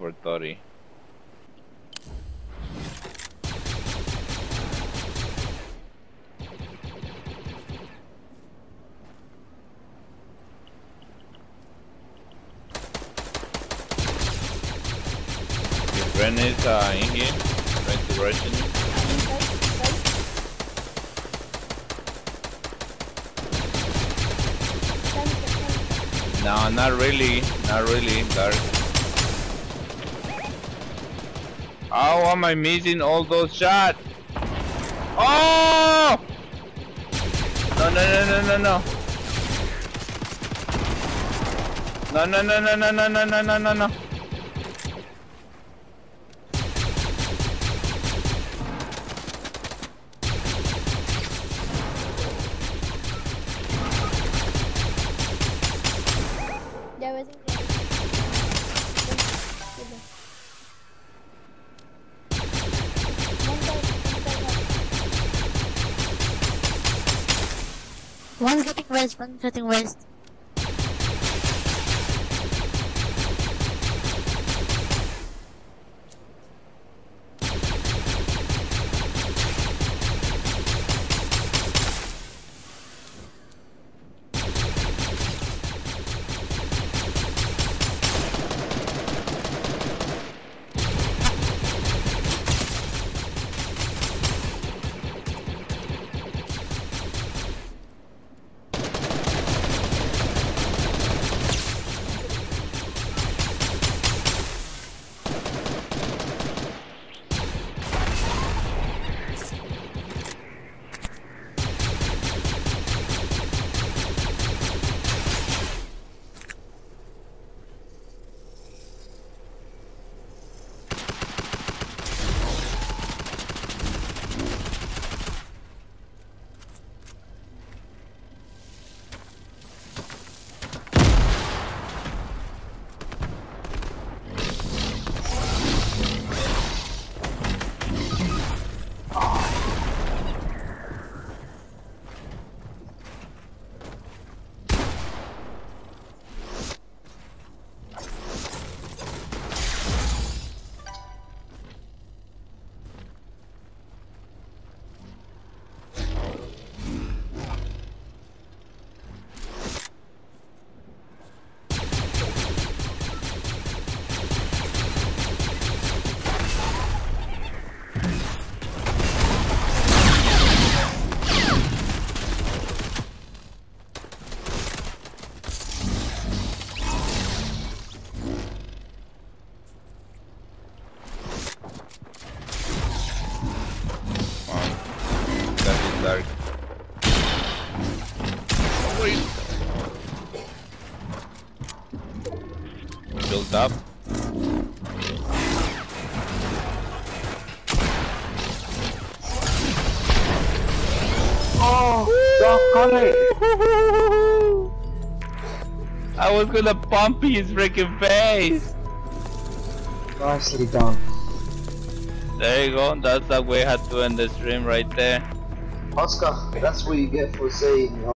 for 30. Your friend is in here, trying to rush in. No, not really, Dark. How am I missing all those shots? Oh! No. No. There wasn't One's getting west. Dark. Wait. Built up. Oh, got it. I was gonna pump his freaking face. Nicely done. There you go. That's the way I had to end the stream right there. Oscar, that's what you get for saying